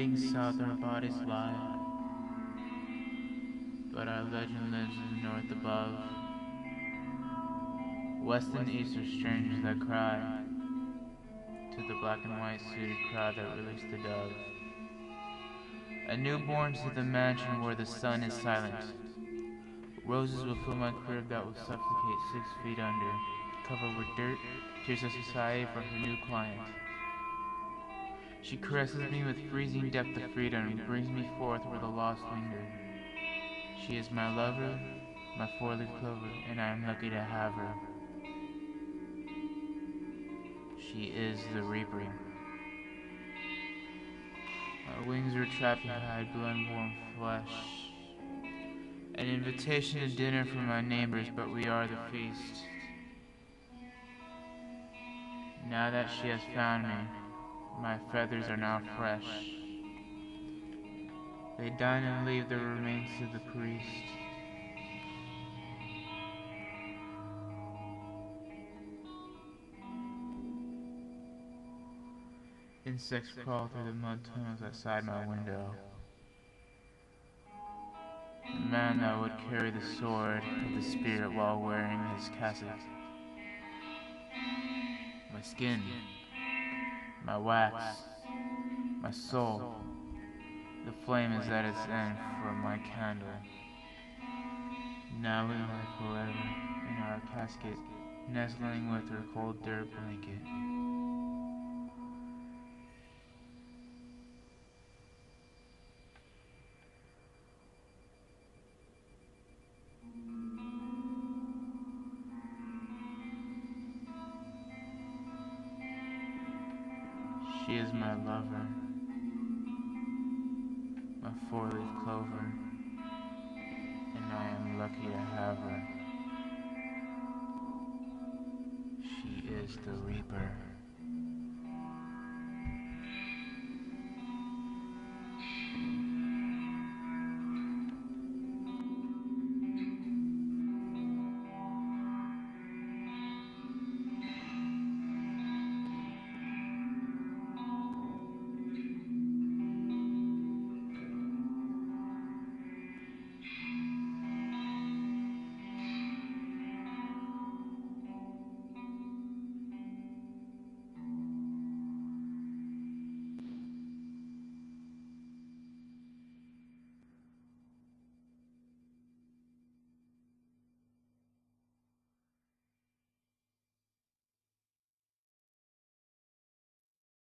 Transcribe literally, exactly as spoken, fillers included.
Heading south our bodies lie, but our legend lives in the north above. West and east are strangers that cry to the black and white suited crowd that released the dove. A newborn to the mansion where the sun is silent. Roses will fill my crib that will suffocate six feet under, covered with dirt, tears of society for her new client. She caresses me with freezing depth of freedom and brings me forth where the lost linger. She is my lover, my four-leaf clover, and I am lucky to have her. She is the reaper. My wings are trapped behind blood-warm flesh. An invitation to dinner for my neighbors, but we are the feast. Now that she has found me, my feathers are now fresh. They dine and leave the remains to the priest. Insects crawl through the mud tunnels outside my window. The man that would carry the sword of the spirit while wearing his cassock. My skin, my wax, my soul. The flame is at its end for my candle. Now we lie forever in our casket, nestling with her cold dirt blanket. She is my lover, my four-leaf clover, and I am lucky to have her. She is the reaper.